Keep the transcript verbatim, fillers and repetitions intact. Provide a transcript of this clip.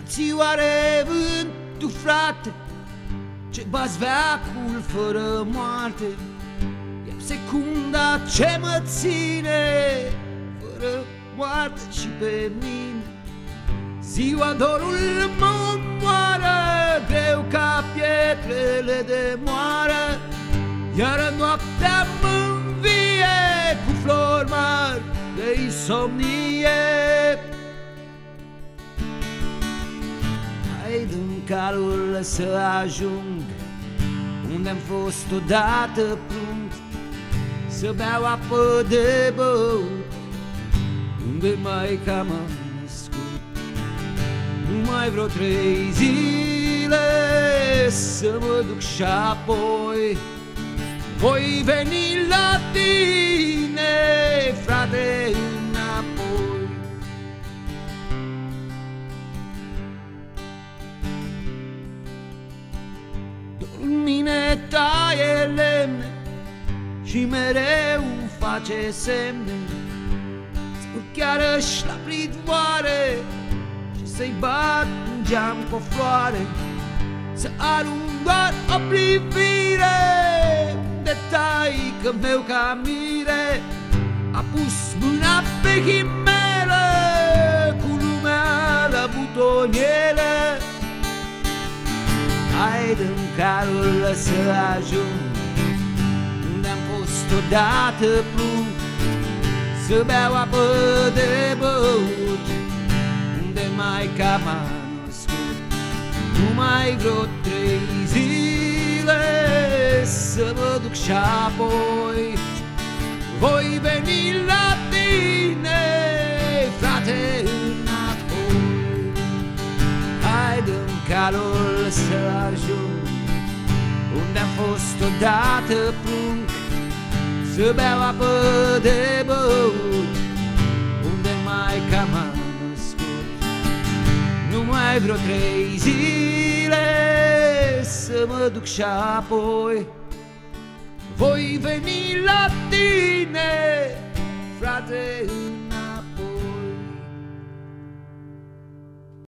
Simți oare vântul, frate, ce bați veacul fără moarte? Iar secunda ce mă ține fără moarte și pe mine. Ziua dorul mă omoară, greu ca pietrele de moară, iar noaptea mă învie cu flori mari de insomnie. Hai dă-mi calul să ajung unde-am fost odată prunc, să beau apă de băut unde maica m-a născut. Numai vreo trei zile să mă duc și apoi voi veni la tine, frate, înapoi. Dorul în mine taie lemne și mereu face semne, să chiar și la pridvoare și să-i bat un geam cu o floare, să arunc doar o privire de taică meu ca mire. A pus mâna pe himelă cu lumea la butoniere. Hai dă-mi calul să ajung unde-am fost odată prunc, să beau apă de băut unde maica m-a născut. Numai vreo trei zile să mă duc și apoi voi veni la tine, frate, înapoi. Hai dă-mi calul să ajung unde-am fost odată prunc, să beau apă de băut unde maica m-a născut. Numai vreo trei zile să mă duc și apoi voi veni la tine, frate.